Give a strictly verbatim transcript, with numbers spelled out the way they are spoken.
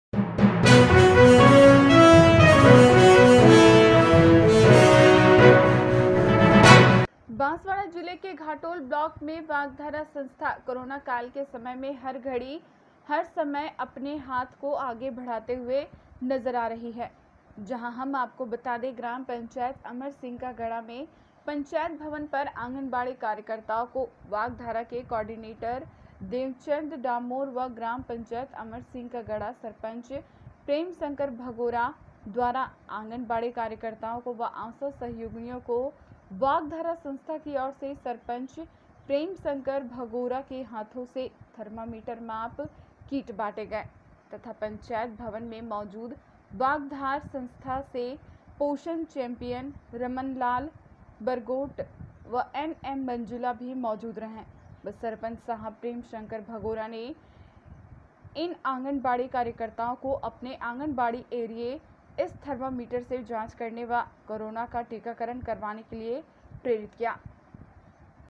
बांसवाड़ा जिले के घाटोल ब्लॉक में वागधारा संस्था कोरोना काल के समय में हर घड़ी हर समय अपने हाथ को आगे बढ़ाते हुए नजर आ रही है। जहां हम आपको बता दें, ग्राम पंचायत अमर सिंह का गढ़ा में पंचायत भवन पर आंगनबाड़ी कार्यकर्ताओं को वागधारा के कोऑर्डिनेटर देवचंद डामोर व ग्राम पंचायत अमर सिंह का गढ़ा सरपंच प्रेम शंकर भगोरा द्वारा आंगनबाड़ी कार्यकर्ताओं को व आशा सहयोगियों को वागधारा संस्था की ओर से सरपंच प्रेम शंकर भगोरा के हाथों से थर्मामीटर माप किट बांटे गए तथा पंचायत भवन में मौजूद वागधार संस्था से पोषण चैंपियन रमनलाल बरगोट व एन एम मंजुला भी मौजूद रहे। बस सरपंच साहब प्रेम शंकर भगोरा ने इन आंगनबाड़ी कार्यकर्ताओं को अपने आंगनबाड़ी एरिए इस थर्मामीटर से जांच करने व कोरोना का टीकाकरण करवाने के लिए प्रेरित किया।